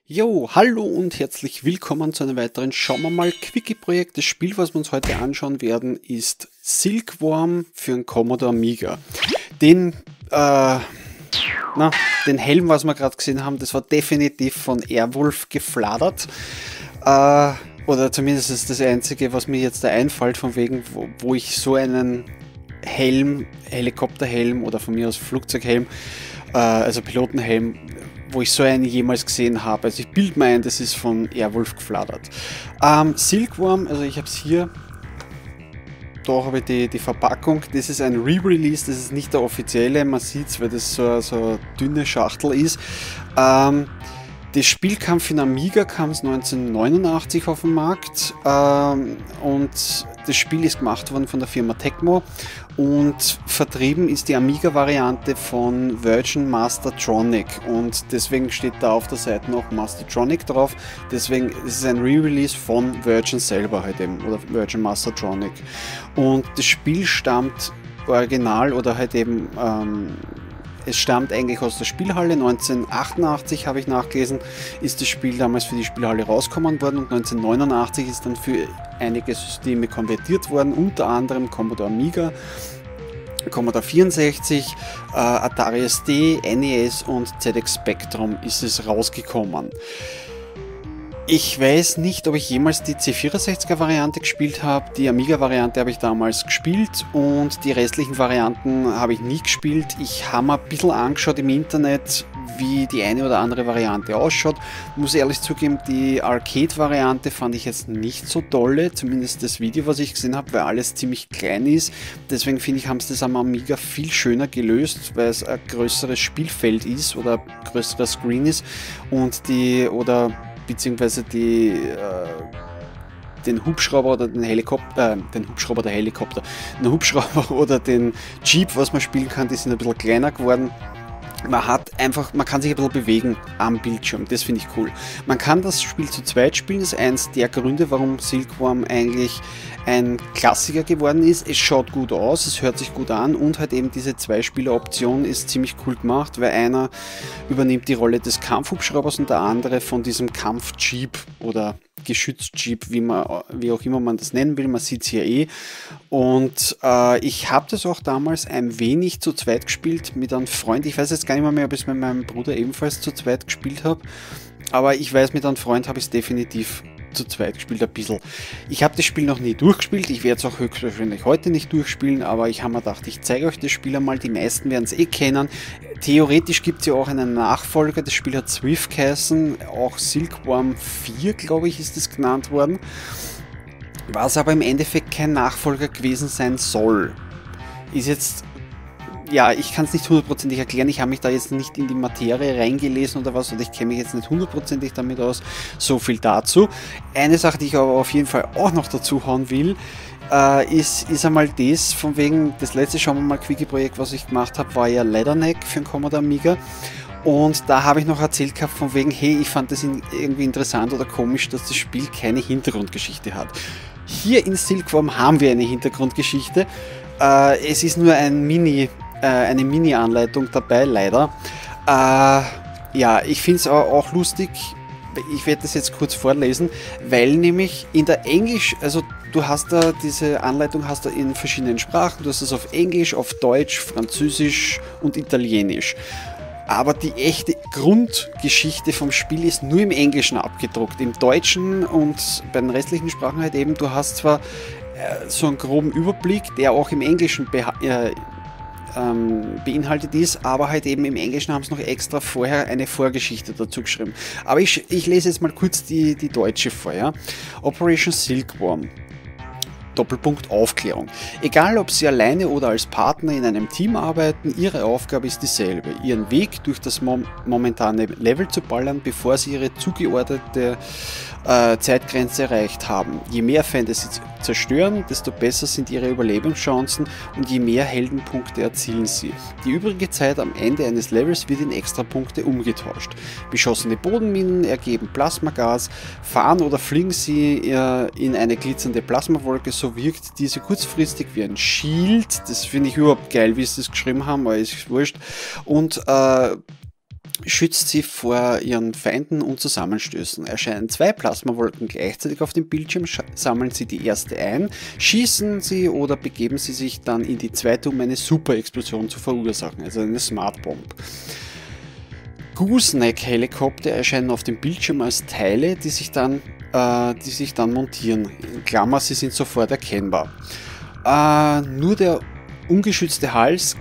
Jo, hallo und herzlich willkommen zu einem weiteren Schauen wir mal Quickie-Projekt. Das Spiel, was wir uns heute anschauen werden, ist Silkworm für einen Commodore Amiga. Den Helm, was wir gerade gesehen haben, das war definitiv von Airwolf gefladert. Oder zumindest ist das Einzige, was mir jetzt da einfällt, von wegen, wo ich so einen Helm, Helikopterhelm oder von mir aus Flugzeughelm, also Pilotenhelm, wo ich so einen jemals gesehen habe. Also ich bilde mir ein, das ist von Airwolf gefladert. Silkworm, also ich habe es hier, da habe ich die Verpackung, das ist ein Re-Release, das ist nicht der offizielle, man sieht es, weil das so eine dünne Schachtel ist. Das Spiel kam für den Amiga, kam es 1989 auf den Markt und das Spiel ist gemacht worden von der Firma Tecmo und vertrieben ist die Amiga-Variante von Virgin Mastertronic und deswegen steht da auf der Seite noch Mastertronic drauf, deswegen ist es ein Re-Release von Virgin selber halt eben, oder Virgin Mastertronic, und das Spiel stammt original oder halt eben es stammt eigentlich aus der Spielhalle. 1988 habe ich nachgelesen, ist das Spiel damals für die Spielhalle rausgekommen worden und 1989 ist dann für einige Systeme konvertiert worden, unter anderem Commodore Amiga, Commodore 64, Atari ST, NES und ZX Spectrum ist es rausgekommen. Ich weiß nicht, ob ich jemals die C64er Variante gespielt habe. Die Amiga Variante habe ich damals gespielt und die restlichen Varianten habe ich nie gespielt. Ich habe mir ein bisschen angeschaut im Internet, wie die eine oder andere Variante ausschaut. Muss ehrlich zugeben, die Arcade-Variante fand ich jetzt nicht so dolle, zumindest das Video, was ich gesehen habe, weil alles ziemlich klein ist. Deswegen finde ich, haben sie das am Amiga viel schöner gelöst, weil es ein größeres Spielfeld ist oder ein größerer Screen ist und beziehungsweise den Hubschrauber oder den Helikopter, den Hubschrauber oder den Jeep, was man spielen kann, die sind ein bisschen kleiner geworden. Man kann sich ein bisschen bewegen am Bildschirm, das finde ich cool. Man kann das Spiel zu zweit spielen, das ist eins der Gründe, warum Silkworm eigentlich ein Klassiker geworden ist. Es schaut gut aus, es hört sich gut an und halt eben diese Zwei-Spieler-Option ist ziemlich cool gemacht, weil einer übernimmt die Rolle des Kampfhubschraubers und der andere von diesem Kampf-Jeep oder Geschütz-Jeep, wie auch immer man das nennen will, man sieht es hier eh. Und ich habe das auch damals ein wenig zu zweit gespielt mit einem Freund. Ich weiß jetzt gar nicht mehr, ob ich es mit meinem Bruder ebenfalls zu zweit gespielt habe, aber ich weiß, mit einem Freund habe ich es definitiv zu zweit gespielt, ein bisschen. Ich habe das Spiel noch nie durchgespielt, ich werde es auch höchstwahrscheinlich heute nicht durchspielen, aber ich habe mir gedacht, ich zeige euch das Spiel einmal, die meisten werden es eh kennen. Theoretisch gibt es ja auch einen Nachfolger, das Spiel hat Swift geheißen, auch Silkworm 4, glaube ich, ist es genannt worden, was aber im Endeffekt kein Nachfolger gewesen sein soll. Ist jetzt, ja, ich kann es nicht hundertprozentig erklären, ich habe mich da jetzt nicht in die Materie reingelesen oder was und ich kenne mich jetzt nicht hundertprozentig damit aus, so viel dazu. Eine Sache, die ich aber auf jeden Fall auch noch dazu hauen will, ist einmal das, von wegen, das letzte Schauen wir mal Quickie-Projekt, was ich gemacht habe, war ja Leatherneck für den Commodore Amiga. Und da habe ich noch erzählt gehabt von wegen, hey, ich fand das irgendwie interessant oder komisch, dass das Spiel keine Hintergrundgeschichte hat. Hier in Silkworm haben wir eine Hintergrundgeschichte. Es ist nur eine Mini-Anleitung dabei, leider. Ja, ich finde es auch lustig. Ich werde das jetzt kurz vorlesen, weil nämlich in der also du hast da diese Anleitung hast du in verschiedenen Sprachen, du hast es auf Englisch, auf Deutsch, Französisch und Italienisch. Aber die echte Grundgeschichte vom Spiel ist nur im Englischen abgedruckt. Im Deutschen und bei den restlichen Sprachen halt eben, du hast zwar so einen groben Überblick, der auch im Englischen beinhaltet ist, aber halt eben im Englischen haben sie noch extra vorher eine Vorgeschichte dazu geschrieben. Aber ich lese jetzt mal kurz die deutsche vor. Ja? Operation Silkworm. Doppelpunkt Aufklärung. Egal, ob Sie alleine oder als Partner in einem Team arbeiten, Ihre Aufgabe ist dieselbe, Ihren Weg durch das momentane Level zu ballern, bevor Sie Ihre zugeordnete Zeitgrenze erreicht haben. Je mehr Feinde Sie zerstören, desto besser sind Ihre Überlebenschancen und je mehr Heldenpunkte erzielen Sie. Die übrige Zeit am Ende eines Levels wird in Extrapunkte umgetauscht. Beschossene Bodenminen ergeben Plasmagas, fahren oder fliegen Sie in eine glitzernde Plasmawolke, so wirkt diese kurzfristig wie ein Shield. Das finde ich überhaupt geil, wie sie das geschrieben haben, aber ist wurscht. Und schützt sie vor ihren Feinden und Zusammenstößen. Erscheinen 2 Plasmawolken gleichzeitig auf dem Bildschirm, sammeln sie die erste ein, schießen sie oder begeben sie sich dann in die zweite, um eine Superexplosion zu verursachen, also eine Smart Bomb. Gooseneck-Helikopter erscheinen auf dem Bildschirm als Teile, die sich dann montieren. In Klammer, sie sind sofort erkennbar. Nur der ungeschützte Hals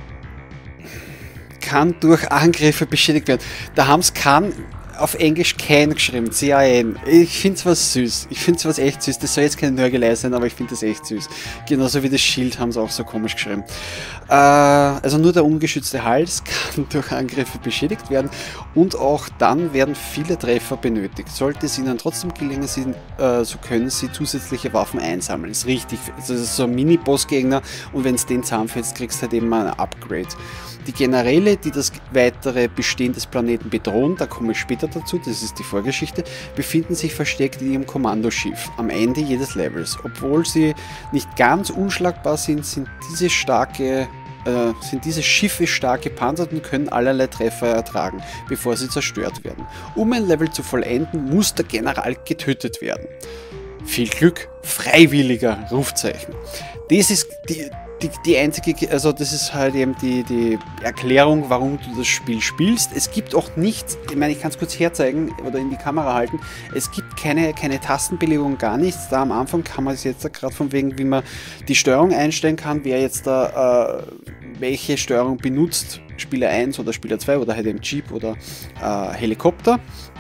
kann durch Angriffe beschädigt werden. Da haben es kann auf Englisch can geschrieben, C-A-N. Ich finde es was süß. Ich finde es was echt süß. Das soll jetzt keine Nörgelei sein, aber ich finde das echt süß. Genauso wie das Schild haben sie auch so komisch geschrieben. Also nur der ungeschützte Hals kann durch Angriffe beschädigt werden und auch dann werden viele Treffer benötigt. Sollte es ihnen trotzdem gelingen, so können sie zusätzliche Waffen einsammeln. Das ist richtig. Das ist so ein Mini-Boss-Gegner und wenn es den zusammenfällt, kriegst du halt eben mal ein Upgrade. Die Generäle, die das weitere Bestehen des Planeten bedrohen, da komme ich später dazu, das ist die Vorgeschichte, befinden sich versteckt in ihrem Kommandoschiff am Ende jedes Levels. Obwohl sie nicht ganz unschlagbar sind, sind diese Schiffe stark gepanzert und können allerlei Treffer ertragen, bevor sie zerstört werden. Um ein Level zu vollenden, muss der General getötet werden. Viel Glück, freiwilliger Rufzeichen. Das ist die einzige, also das ist halt eben die Erklärung, warum du das Spiel spielst. Es gibt auch nichts, ich meine, ich kann es kurz herzeigen oder in die Kamera halten, es gibt keine Tastenbelegung, gar nichts. Da am Anfang kann man es jetzt gerade von wegen, wie man die Steuerung einstellen kann, wer jetzt da welche Steuerung benutzt, Spieler 1 oder Spieler 2 oder halt eben Jeep oder Helikopter.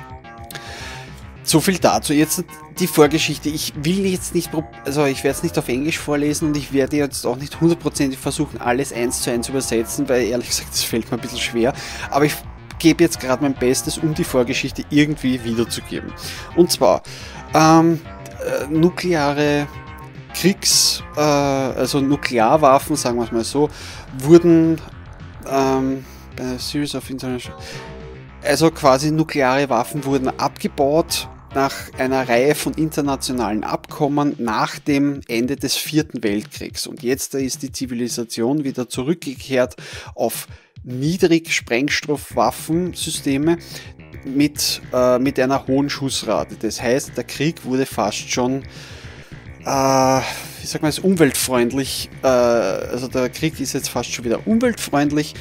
So viel dazu. Jetzt die Vorgeschichte. Ich will jetzt nicht, also ich werde es nicht auf Englisch vorlesen und ich werde jetzt auch nicht hundertprozentig versuchen, alles 1:1 zu übersetzen, weil ehrlich gesagt, das fällt mir ein bisschen schwer. Aber ich gebe jetzt gerade mein Bestes, um die Vorgeschichte irgendwie wiederzugeben. Und zwar, nukleare also Nuklearwaffen, sagen wir es mal so, wurden bei einer Series of International, also quasi nukleare Waffen wurden abgebaut nach einer Reihe von internationalen Abkommen nach dem Ende des 4. Weltkriegs. Und jetzt ist die Zivilisation wieder zurückgekehrt auf Niedrig-Sprengstoffwaffensysteme mit einer hohen Schussrate. Das heißt, der Krieg wurde fast schon, wie sagt man es, umweltfreundlich. Also der Krieg ist jetzt fast schon wieder umweltfreundlich.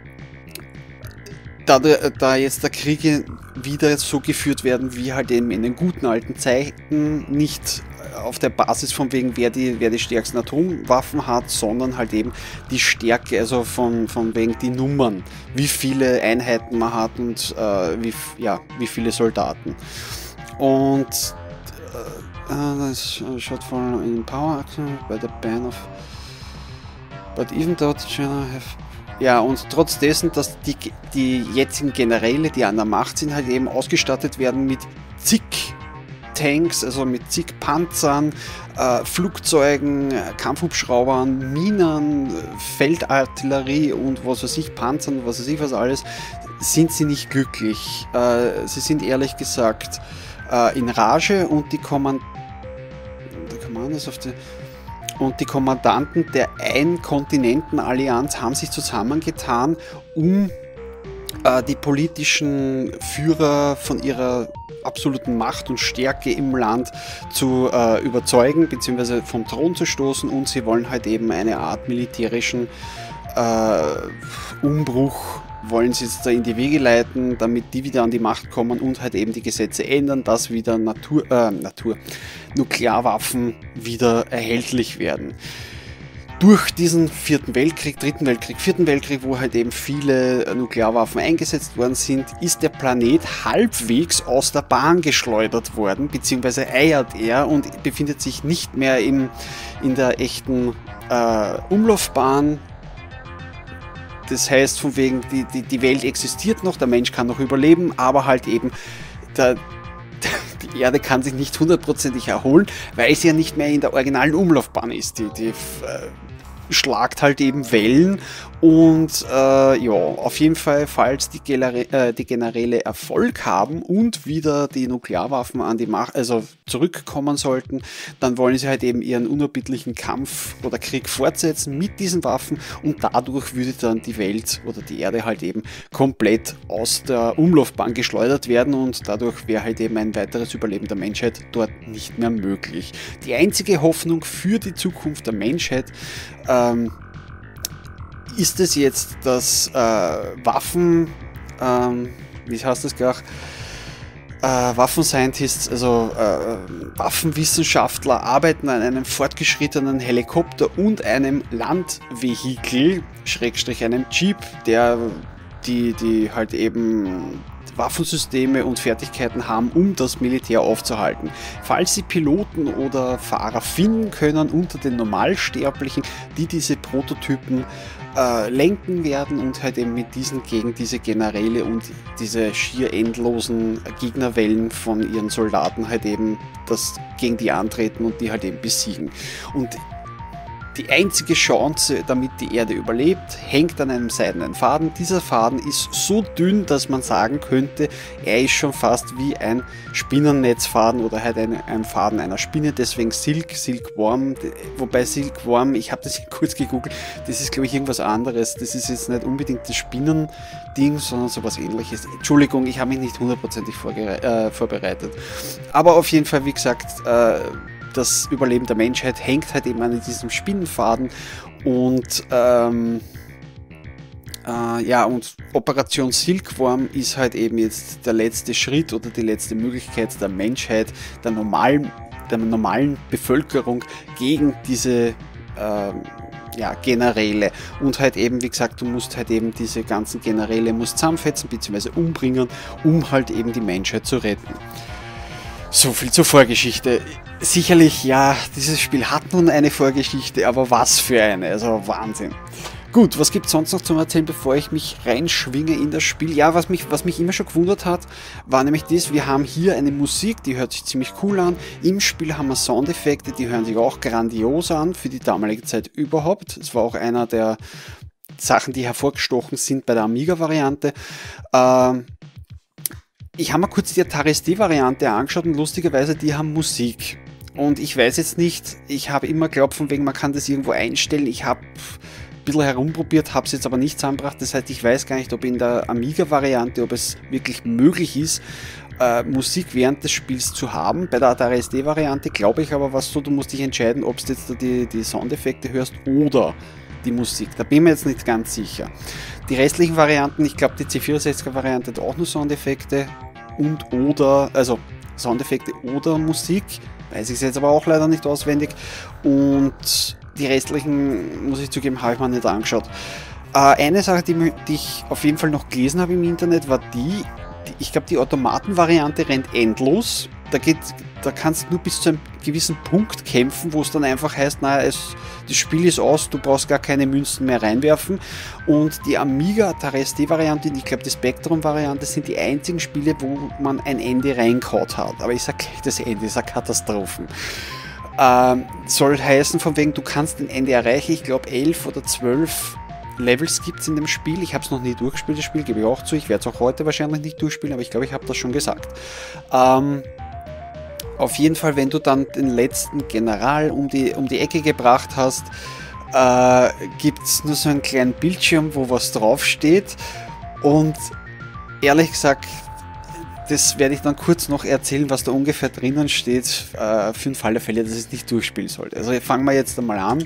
Da jetzt der Kriege wieder so geführt werden, wie halt eben in den guten alten Zeiten, nicht auf der Basis von wegen, wer die stärksten Atomwaffen hat, sondern halt eben die Stärke, also von wegen die Nummern, wie viele Einheiten man hat und wie viele Soldaten. Und das schaut von in Power Action by the ban of, but even though the general have. Ja, und trotz dessen, dass die jetzigen Generäle, die an der Macht sind, halt eben ausgestattet werden mit zig Tanks, also mit zig Panzern, Flugzeugen, Kampfhubschraubern, Minen, Feldartillerie und was weiß ich, Panzern, was weiß ich was alles, sind sie nicht glücklich. Sie sind ehrlich gesagt in Rage und die Kommandanten der Einkontinentenallianz haben sich zusammengetan, um die politischen Führer von ihrer absoluten Macht und Stärke im Land zu überzeugen, beziehungsweise vom Thron zu stoßen, und sie wollen halt eben eine Art militärischen Umbruch wollen sie jetzt da in die Wege leiten, damit die wieder an die Macht kommen und halt eben die Gesetze ändern, dass wieder Nuklearwaffen wieder erhältlich werden. Durch diesen 4. Weltkrieg, 3. Weltkrieg, 4. Weltkrieg, wo halt eben viele Nuklearwaffen eingesetzt worden sind, ist der Planet halbwegs aus der Bahn geschleudert worden, beziehungsweise eiert er und befindet sich nicht mehr in der echten Umlaufbahn. Das heißt, von wegen, die Welt existiert noch, der Mensch kann noch überleben, aber halt eben die Erde kann sich nicht hundertprozentig erholen, weil sie ja nicht mehr in der originalen Umlaufbahn ist. schlagt halt eben Wellen und ja, auf jeden Fall, falls die Generäle Erfolg haben und wieder die Nuklearwaffen an die Macht, also zurückkommen sollten, dann wollen sie halt eben ihren unerbittlichen Kampf oder Krieg fortsetzen mit diesen Waffen und dadurch würde dann die Welt oder die Erde halt eben komplett aus der Umlaufbahn geschleudert werden und dadurch wäre halt eben ein weiteres Überleben der Menschheit dort nicht mehr möglich. Die einzige Hoffnung für die Zukunft der Menschheit ist es jetzt, dass wie heißt das gleich? Waffenscientists, also Waffenwissenschaftler arbeiten an einem fortgeschrittenen Helikopter und einem Landvehikel, Schrägstrich einem Jeep, der die halt eben Waffensysteme und Fertigkeiten haben, um das Militär aufzuhalten. Falls sie Piloten oder Fahrer finden können unter den Normalsterblichen, die diese Prototypen lenken werden und halt eben mit diesen gegen diese Generäle und diese schier endlosen Gegnerwellen von ihren Soldaten halt eben das gegen die antreten und die halt eben besiegen. Und die einzige Chance, damit die Erde überlebt, hängt an einem seidenen Faden. Dieser Faden ist so dünn, dass man sagen könnte, er ist schon fast wie ein Spinnennetzfaden oder halt ein Faden einer Spinne. Deswegen Silkworm. Wobei Silkworm, ich habe das kurz gegoogelt, das ist glaube ich irgendwas anderes. Das ist jetzt nicht unbedingt das Spinnending, sondern sowas ähnliches. Entschuldigung, ich habe mich nicht hundertprozentig vorbereitet. Aber auf jeden Fall, wie gesagt, das Überleben der Menschheit hängt halt eben an diesem Spinnenfaden und ja, und Operation Silkworm ist halt eben jetzt der letzte Schritt oder die letzte Möglichkeit der Menschheit, der normalen Bevölkerung gegen diese ja, Generäle. Und halt eben, wie gesagt, du musst halt eben diese ganzen Generäle zusammenfetzen bzw. umbringen, um halt eben die Menschheit zu retten. So viel zur Vorgeschichte. Sicherlich, ja, dieses Spiel hat nun eine Vorgeschichte, aber was für eine, also Wahnsinn. Gut, was gibt es sonst noch zum Erzählen, bevor ich mich reinschwinge in das Spiel? Ja, was mich immer schon gewundert hat, war nämlich das, wir haben hier eine Musik, die hört sich ziemlich cool an. Im Spiel haben wir Soundeffekte, die hören sich auch grandios an, für die damalige Zeit überhaupt. Es war auch einer der Sachen, die hervorgestochen sind bei der Amiga-Variante. Ich habe mir kurz die Atari ST-Variante angeschaut und lustigerweise, die haben Musik. Und ich weiß jetzt nicht, ich habe immer geglaubt, von wegen, man kann das irgendwo einstellen. Ich habe ein bisschen herumprobiert, habe es jetzt aber nicht zusammengebracht. Das heißt, ich weiß gar nicht, ob in der Amiga-Variante, ob es wirklich möglich ist, Musik während des Spiels zu haben. Bei der Atari ST-Variante glaube ich aber, was so, du musst dich entscheiden, ob du jetzt die Soundeffekte hörst oder die Musik. Da bin ich mir jetzt nicht ganz sicher. Die restlichen Varianten, ich glaube, die C64er-Variante hat auch nur Soundeffekte also Soundeffekte oder Musik. Weiß ich es jetzt aber auch leider nicht auswendig. Und die restlichen, muss ich zugeben, habe ich mir nicht angeschaut. Eine Sache, die ich auf jeden Fall noch gelesen habe im Internet, war ich glaube, die Automatenvariante rennt endlos. Da kannst du nur bis zu einem gewissen Punkt kämpfen, wo es dann einfach heißt, naja, das Spiel ist aus, du brauchst gar keine Münzen mehr reinwerfen. Und die Amiga Atari ST-Variante und ich glaube die Spectrum-Variante sind die einzigen Spiele, wo man ein Ende reingehaut hat. Aber ich sage gleich, das Ende ist eine Katastrophe. Soll heißen, von wegen, du kannst ein Ende erreichen, ich glaube 11 oder 12 Levels gibt es in dem Spiel. Ich habe es noch nie durchgespielt, das Spiel, gebe ich auch zu. Ich werde es auch heute wahrscheinlich nicht durchspielen, aber ich glaube, ich habe das schon gesagt. Auf jeden Fall, wenn du dann den letzten General um die Ecke gebracht hast, gibt es nur so einen kleinen Bildschirm, wo was draufsteht. Und ehrlich gesagt, das werde ich dann kurz noch erzählen, was da ungefähr drinnen steht, für den Fall der Fälle, dass ich es nicht durchspielen sollte. Also fangen wir jetzt einmal an.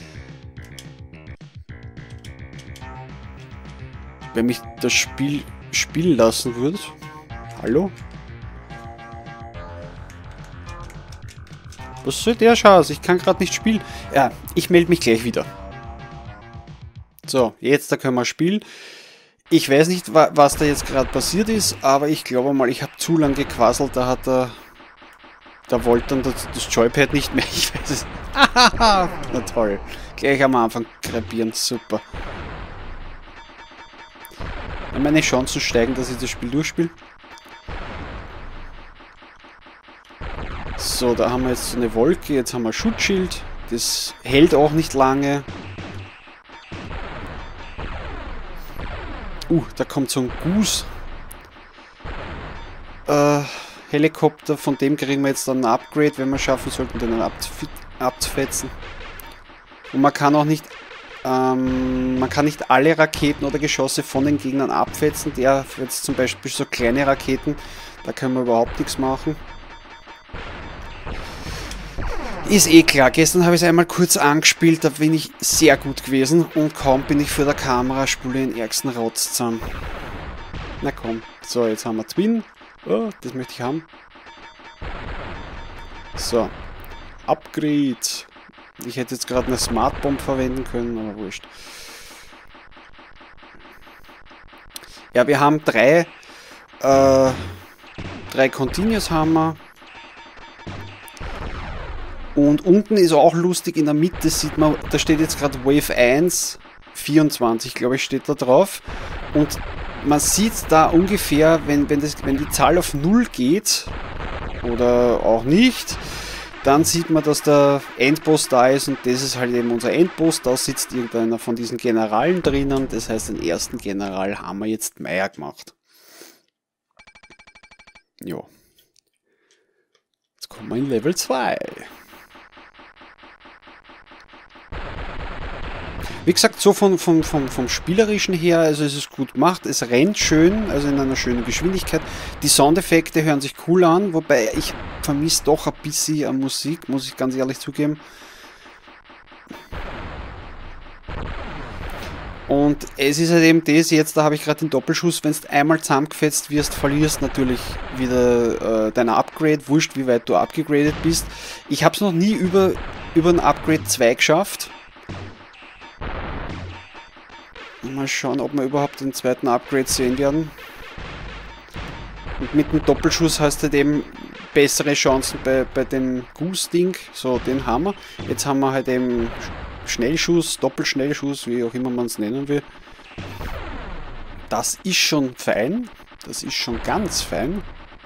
Wenn mich das Spiel spielen lassen würde. Hallo? Was soll der Scheiß? Ich kann gerade nicht spielen. Ja, ich melde mich gleich wieder. So, jetzt da können wir spielen. Ich weiß nicht, was da jetzt gerade passiert ist, aber ich glaube mal, ich habe zu lange gequasselt. Da wollte dann das Joypad nicht mehr. Ich weiß es. Na toll. Gleich am Anfang krepieren. Super. Meine Chancen steigen, dass ich das Spiel durchspiele. So, da haben wir jetzt so eine Wolke, jetzt haben wir Schutzschild. Das hält auch nicht lange. Da kommt so ein Goose. Helikopter, von dem kriegen wir jetzt dann ein Upgrade, wenn wir schaffen sollten, den dann abzufetzen. Und man kann auch nicht, man kann nicht alle Raketen oder Geschosse von den Gegnern abfetzen. Der jetzt zum Beispiel so kleine Raketen, da können wir überhaupt nichts machen. Ist eh klar, gestern habe ich es einmal kurz angespielt, da bin ich sehr gut gewesen und kaum bin ich vor der Kamera, spule den ärgsten Rotz zusammen. Na komm, so, jetzt haben wir Twin. Oh, das möchte ich haben. So, Upgrade. Ich hätte jetzt gerade eine Smart Bomb verwenden können, aber wurscht. Ja, wir haben drei Continuous haben wir. Und unten ist auch lustig, in der Mitte sieht man, da steht jetzt gerade Wave 1, 24, glaube ich, steht da drauf. Und man sieht da ungefähr, wenn die Zahl auf 0 geht, oder auch nicht, dann sieht man, dass der Endboss da ist und das ist halt eben unser Endboss. Da sitzt irgendeiner von diesen Generalen drinnen, das heißt, den ersten General haben wir jetzt Meier gemacht. Ja. Jetzt kommen wir in Level 2. Wie gesagt, so vom Spielerischen her, also es ist gut gemacht, es rennt schön, also in einer schönen Geschwindigkeit. Die Soundeffekte hören sich cool an, wobei ich vermisse doch ein bisschen an Musik, muss ich ganz ehrlich zugeben. Und es ist halt eben das, jetzt da habe ich gerade den Doppelschuss, wenn du einmal zusammengefetzt wirst, verlierst natürlich wieder dein Upgrade, wurscht wie weit du abgegradet bist. Ich habe es noch nie über ein Upgrade 2 geschafft. Mal schauen, ob wir überhaupt den zweiten Upgrade sehen werden. Und mit dem Doppelschuss hast du halt eben bessere Chancen bei dem Goose-Ding. So, den haben wir. Jetzt haben wir halt eben Schnellschuss, Doppelschnellschuss, wie auch immer man es nennen will. Das ist schon fein. Das ist schon ganz fein.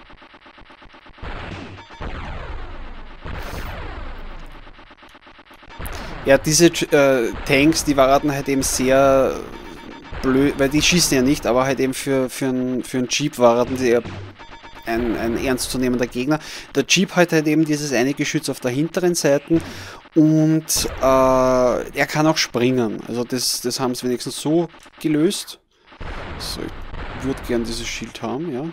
Ja, diese Tanks, die waren halt eben sehr blöd, weil die schießen ja nicht, aber halt eben für einen Jeep waren die ein ernstzunehmender Gegner. Der Jeep hat halt eben dieses eine Geschütz auf der hinteren Seite und er kann auch springen. Also das haben sie wenigstens so gelöst. So, ich würde gern dieses Schild haben, ja.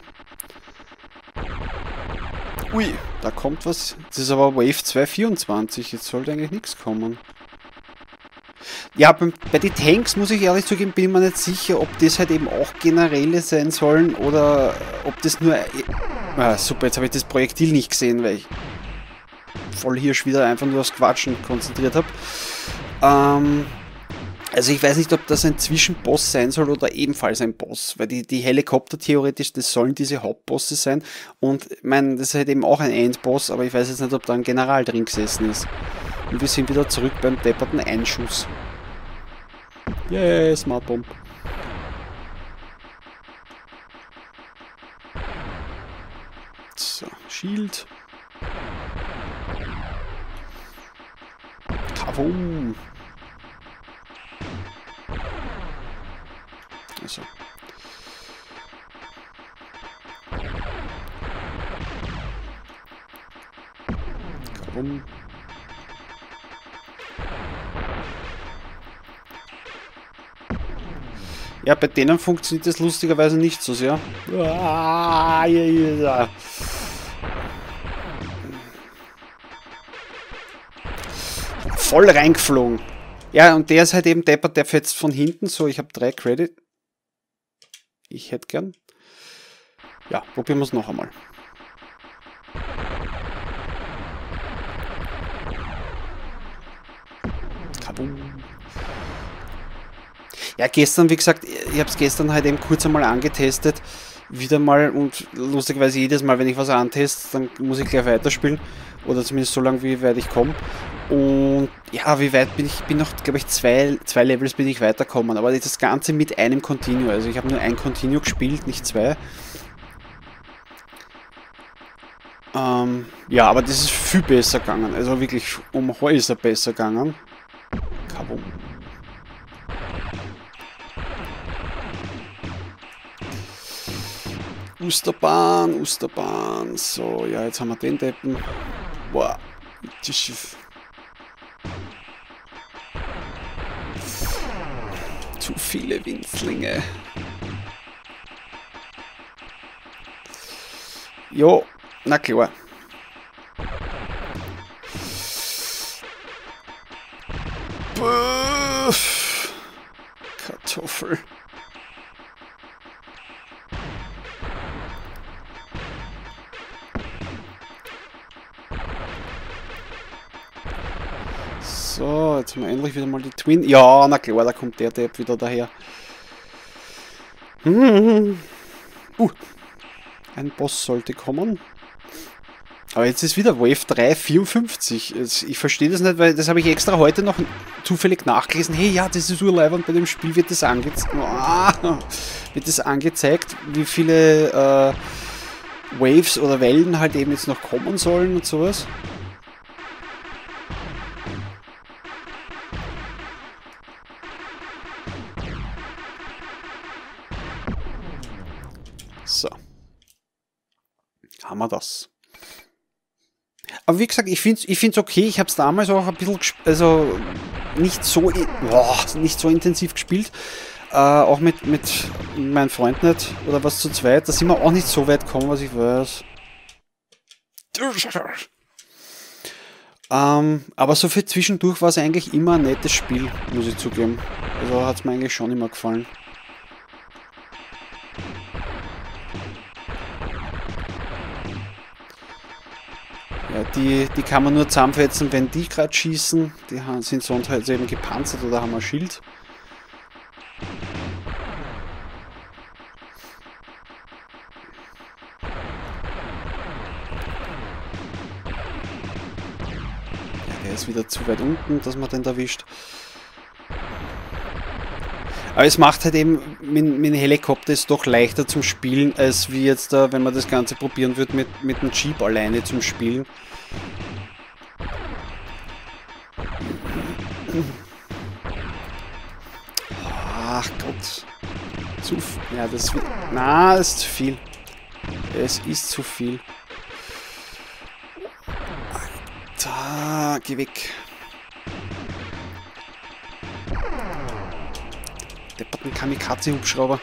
Ui, da kommt was. Das ist aber Wave 224, jetzt sollte eigentlich nichts kommen. Ja, bei den Tanks, muss ich ehrlich zugeben, bin ich mir nicht sicher, ob das halt eben auch generelle sein sollen oder ob das nur... Ah, super, jetzt habe ich das Projektil nicht gesehen, weil ich Vollhirsch wieder einfach nur aufs Quatschen konzentriert habe. Also ich weiß nicht, ob das ein Zwischenboss sein soll oder ebenfalls ein Boss, weil die Helikopter theoretisch, das sollen diese Hauptbosse sein und ich meine, das ist halt eben auch ein Endboss, aber ich weiß jetzt nicht, ob da ein General drin gesessen ist. Und wir sind wieder zurück beim depperten Einschuss. Yay, Smart Bomb. So, Shield. Kaboom. Also. Kaboom. Ja, bei denen funktioniert das lustigerweise nicht so sehr. Voll reingeflogen. Ja, und der ist halt eben deppert, der fetzt von hinten. So, ich habe 3 Credit. Ich hätte gern. Ja, probieren wir es noch einmal. Kaboom. Ja, gestern, wie gesagt, ich habe es gestern halt eben kurz einmal angetestet. Wieder mal und lustigerweise jedes Mal, wenn ich was anteste, dann muss ich gleich weiterspielen. Oder zumindest so lange, wie weit ich komme. Und ja, wie weit bin ich? Bin noch, glaube ich, zwei Levels bin ich weiterkommen. Aber das Ganze mit einem Continue. Also ich habe nur ein Continue gespielt, nicht 2. Ja, aber das ist viel besser gegangen. Also wirklich um Häuser besser gegangen. Kaboom. Usterbahn, Usterbahn. So, ja, jetzt haben wir den Deppen. Boah, das Schiff. Zu viele Winzlinge. Jo, na klar. Puff. Kartoffel. So, jetzt haben wir endlich wieder mal die Twin. Ja, na klar, da kommt der Depp wieder daher. Ein Boss sollte kommen. Aber jetzt ist wieder Wave 354. Ich verstehe das nicht, weil das habe ich extra heute noch zufällig nachgelesen. Hey, ja, das ist urleibend, bei dem Spiel wird das angezeigt, wie viele Waves oder Wellen halt eben jetzt noch kommen sollen und sowas. So. Haben wir das. Aber wie gesagt, ich find's okay. Ich habe es damals auch ein bisschen, also nicht so intensiv gespielt. Auch mit meinem Freund nicht oder was zu zweit. Da sind wir auch nicht so weit gekommen, was ich weiß. Aber so für zwischendurch war es eigentlich immer ein nettes Spiel, muss ich zugeben. Also hat es mir eigentlich schon immer gefallen. Ja, die kann man nur zusammenfetzen, wenn die gerade schießen. Die sind sonst halt eben gepanzert oder haben ein Schild. Ja, der ist wieder zu weit unten, dass man den erwischt. Aber es macht halt eben mit dem Helikopter ist doch leichter zum Spielen, als wie jetzt da, wenn man das Ganze probieren würde mit dem Jeep alleine zum Spielen. Ach Gott. Ja, das wird. Na, das ist zu viel. Es ist zu viel. Alter, geh weg. Depperten Kamikaze-Hubschrauber.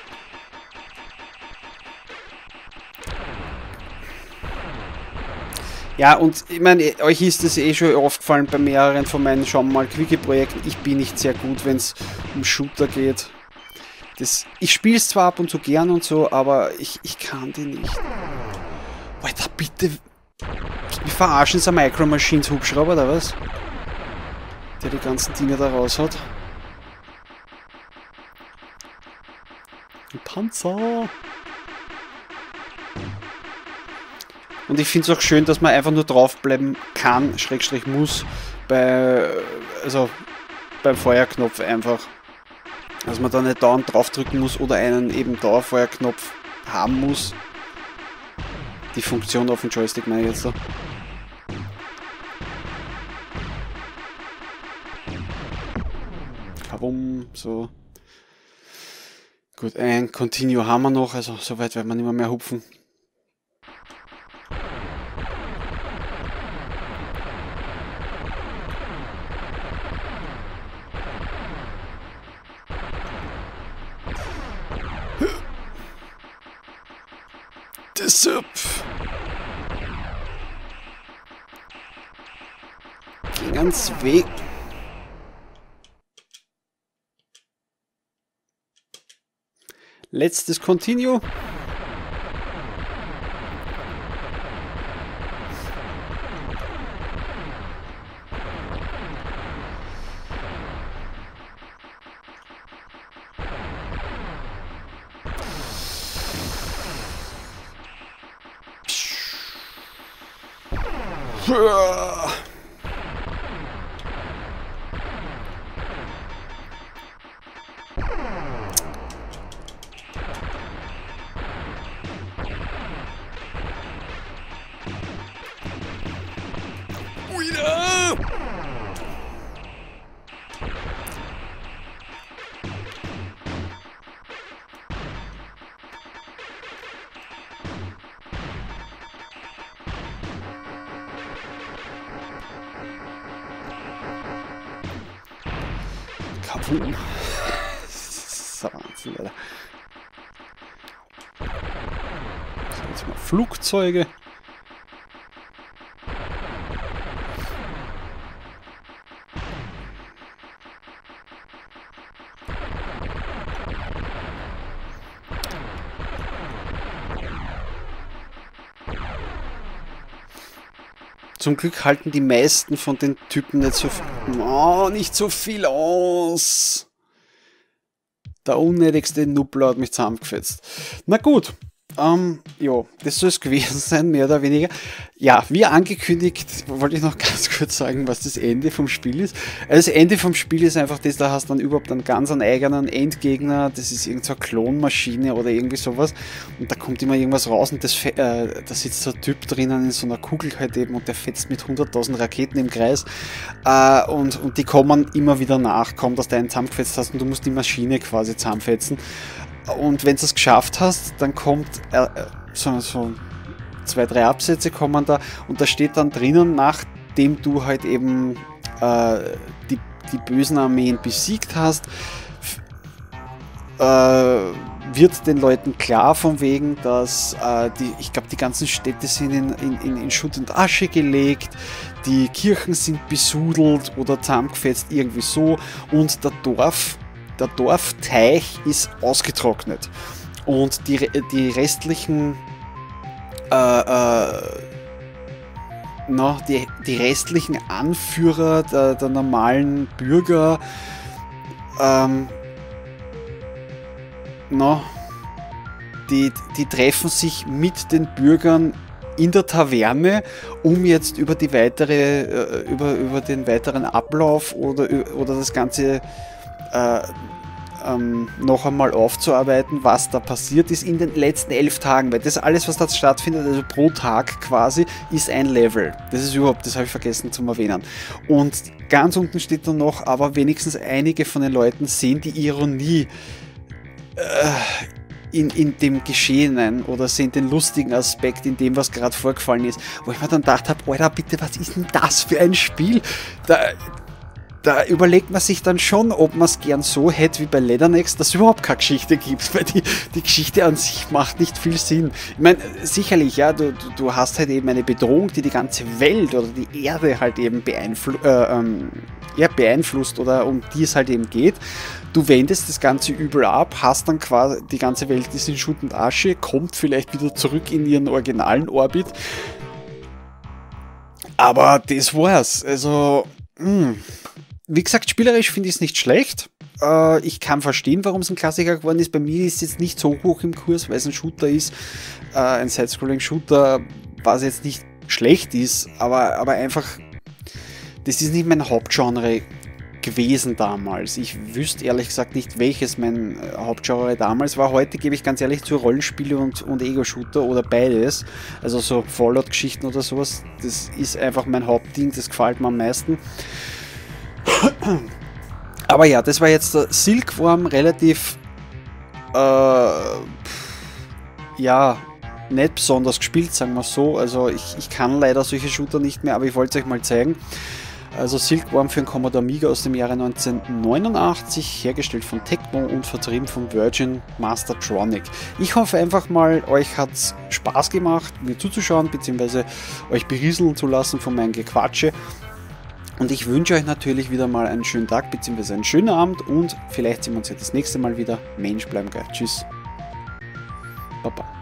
Ja, und ich meine, euch ist es eh schon aufgefallen bei mehreren von meinen schon mal Quickie-Projekten. Ich bin nicht sehr gut, wenn es um Shooter geht. Ich spiele es zwar ab und zu gern und so, aber ich kann die nicht. Alter, bitte. Wir verarschen so Micro Machines Hubschrauber, oder was? Der die ganzen Dinge da raus hat. Ein Panzer. Und ich finde es auch schön, dass man einfach nur draufbleiben kann, Schrägstrich muss, also beim Feuerknopf einfach. Dass man da nicht dauernd draufdrücken muss oder einen eben Dauerfeuerknopf haben muss. Die Funktion auf dem Joystick meine ich jetzt da. Kabum, so. Gut, ein Continue haben wir noch, also soweit werden wir nicht mehr hupfen. Deshalb ging ans Weg. Letztes Continue. Kaboom. Das ist Wahnsinn, Alter. So, jetzt mal Flugzeuge. Zum Glück halten die meisten von den Typen nicht so viel, nicht so viel aus. Der unnötigste Nubbler hat mich zusammengefetzt. Na gut, ja, das soll es gewesen sein, mehr oder weniger. Ja, wie angekündigt, wollte ich noch ganz kurz sagen, was das Ende vom Spiel ist. Also das Ende vom Spiel ist einfach das, da hast du dann überhaupt einen ganz eigenen Endgegner, das ist irgendeine Klonmaschine oder irgendwie sowas und da kommt immer irgendwas raus und da sitzt so ein Typ drinnen in so einer Kugel halt eben und der fetzt mit 100.000 Raketen im Kreis und die kommen immer wieder nach, kaum dass du einen zusammengefetzt hast und du musst die Maschine quasi zusammenfetzen. Und wenn du es geschafft hast, dann kommt so 2, 3 Absätze kommen da und da steht dann drinnen, nachdem du halt eben die bösen Armeen besiegt hast, wird den Leuten klar von wegen, dass ich glaube, die ganzen Städte sind in Schutt und Asche gelegt, die Kirchen sind besudelt oder zusammengefetzt, irgendwie so und der Dorfteich ist ausgetrocknet und die restlichen die restlichen Anführer der normalen Bürger die treffen sich mit den Bürgern in der Taverne, um jetzt über den weiteren Ablauf oder das Ganze noch einmal aufzuarbeiten, was da passiert ist in den letzten 11 Tagen, weil das alles, was da stattfindet, also pro Tag quasi, ist ein Level. Das habe ich vergessen zu erwähnen. Und ganz unten steht dann noch, aber wenigstens einige von den Leuten sehen die Ironie in dem Geschehenen oder sehen den lustigen Aspekt in dem, was gerade vorgefallen ist, wo ich mir dann gedacht habe, Alter, bitte, was ist denn das für ein Spiel? Da überlegt man sich dann schon, ob man es gern so hätte wie bei Leathernext, dass es überhaupt keine Geschichte gibt, weil die Geschichte an sich macht nicht viel Sinn. Ich meine, sicherlich, ja, du hast halt eben eine Bedrohung, die ganze Welt oder die Erde halt eben beeinflusst oder um die es halt eben geht. Du wendest das Ganze übel ab, hast dann quasi, die ganze Welt ist in Schutt und Asche, kommt vielleicht wieder zurück in ihren originalen Orbit. Aber das war's. Also, wie gesagt, spielerisch finde ich es nicht schlecht. Ich kann verstehen, warum es ein Klassiker geworden ist. Bei mir ist es jetzt nicht so hoch im Kurs, weil es ein Shooter ist. Ein Side-Scrolling-Shooter, was jetzt nicht schlecht ist, aber einfach, das ist nicht mein Hauptgenre gewesen damals. Ich wüsste ehrlich gesagt nicht, welches mein Hauptgenre damals war. Heute gebe ich ganz ehrlich zu Rollenspiele und Ego-Shooter oder beides. Also so Fallout-Geschichten oder sowas. Das ist einfach mein Hauptding, das gefällt mir am meisten. Aber ja, das war jetzt der Silkworm, relativ nicht besonders gespielt, sagen wir so. Also ich kann leider solche Shooter nicht mehr, aber ich wollte es euch mal zeigen. Also Silkworm für den Commodore Amiga aus dem Jahre 1989, hergestellt von Tecmo und vertrieben von Virgin Mastertronic. Ich hoffe einfach mal, euch hat es Spaß gemacht, mir zuzuschauen, beziehungsweise euch berieseln zu lassen von meinem Gequatsche. Und ich wünsche euch natürlich wieder mal einen schönen Tag bzw. einen schönen Abend und vielleicht sehen wir uns ja das nächste Mal wieder. Mensch, bleiben geil. Tschüss. Baba.